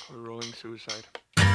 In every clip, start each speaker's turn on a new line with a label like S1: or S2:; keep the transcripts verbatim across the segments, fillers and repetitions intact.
S1: Rolling suicide.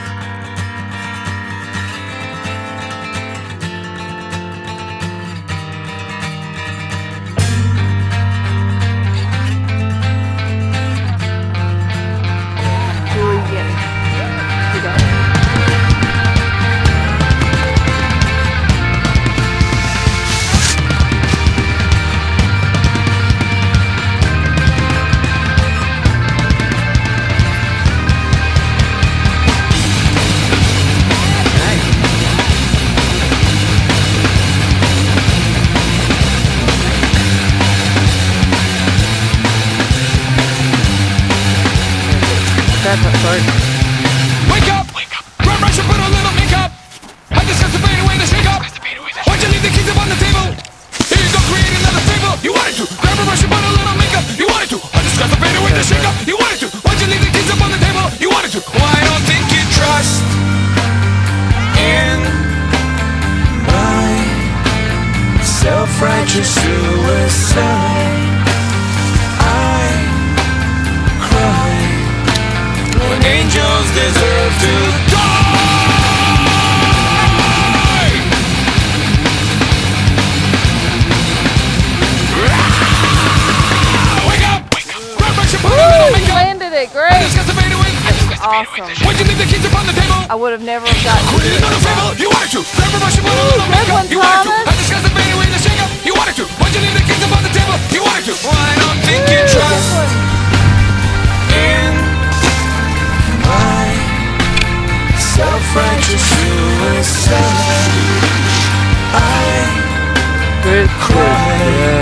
S2: Wake up! Wake up! Grab brush and put a little makeup. I discussed the fade away the shake up. Why'd you leave the keys up on the table? Here you go, create another fable. You wanted to. Grab a brush and put a little makeup. You wanted to. I discussed the fade away the shake up. You wanted to. Why'd you leave the keys up on the table? You wanted to. Well, I don't think you trust in my self-righteous suicide. Angels deserve to die! Wake up! Wake up! Grab brush and put a little makeup.
S3: Landed it, great. Awesome.
S2: Why'd you leave the keys upon the table?
S3: I would have never gotten
S2: Create another fable. You wanted to. Grab a brush and put a little makeup. You wanted to. I discussed the fade away the shake up. You wanted to. Why'd you leave the keys upon the table? You wanted to. Well, I don't think you trust in my self-righteous suicide. I
S1: Good
S2: cry.